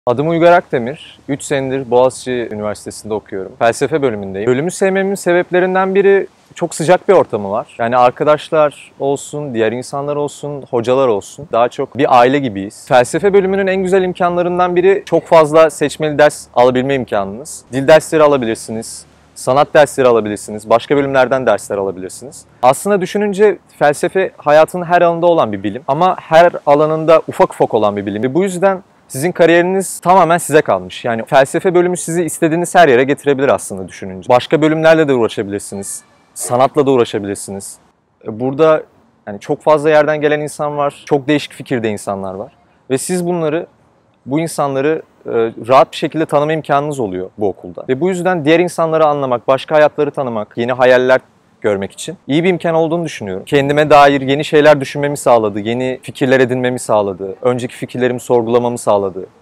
Adım Uygar Akdemir. 3 senedir Boğaziçi Üniversitesi'nde okuyorum. Felsefe bölümündeyim. Bölümü sevmemin sebeplerinden biri çok sıcak bir ortamı var. Yani arkadaşlar olsun, diğer insanlar olsun, hocalar olsun. Daha çok bir aile gibiyiz. Felsefe bölümünün en güzel imkanlarından biri çok fazla seçmeli ders alabilme imkanınız. Dil dersleri alabilirsiniz. Sanat dersleri alabilirsiniz. Başka bölümlerden dersler alabilirsiniz. Aslında düşününce felsefe hayatın her alanında olan bir bilim. Ama her alanında ufak ufak olan bir bilim. Ve bu yüzden sizin kariyeriniz tamamen size kalmış. Yani felsefe bölümü sizi istediğiniz her yere getirebilir aslında düşününce. Başka bölümlerle de uğraşabilirsiniz. Sanatla da uğraşabilirsiniz. Burada yani çok fazla yerden gelen insan var. Çok değişik fikirde insanlar var. Ve siz bu insanları rahat bir şekilde tanıma imkanınız oluyor bu okulda. Ve bu yüzden diğer insanları anlamak, başka hayatları tanımak, yeni hayaller görmek için iyi bir imkan olduğunu düşünüyorum. Kendime dair yeni şeyler düşünmemi sağladı, yeni fikirler edinmemi sağladı, önceki fikirlerimi sorgulamamı sağladı.